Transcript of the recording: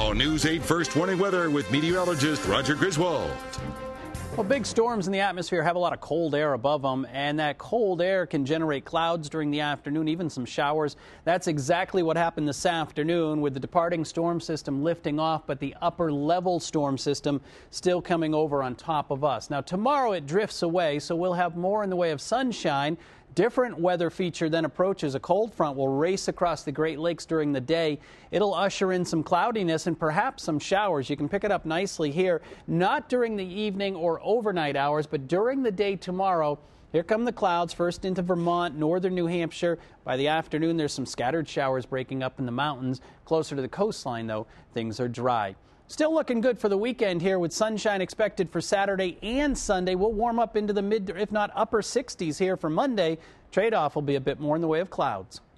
Now, News 8 First Warning Weather with meteorologist Roger Griswold. Well, big storms in the atmosphere have a lot of cold air above them, and that cold air can generate clouds during the afternoon, even some showers. That's exactly what happened this afternoon with the departing storm system lifting off, but the upper level storm system still coming over on top of us. Now, tomorrow it drifts away, so we'll have more in the way of sunshine. Different weather feature then approaches. A cold front will race across the Great Lakes during the day. It'll usher in some cloudiness and perhaps some showers. You can pick it up nicely here, not during the evening or overnight hours, but during the day tomorrow. Here come the clouds, first into Vermont, northern New Hampshire. By the afternoon, there's some scattered showers breaking up in the mountains. Closer to the coastline, though, things are dry. Still looking good for the weekend here with sunshine expected for Saturday and Sunday. We'll warm up into the mid, if not upper 60s here for Monday. Trade-off will be a bit more in the way of clouds.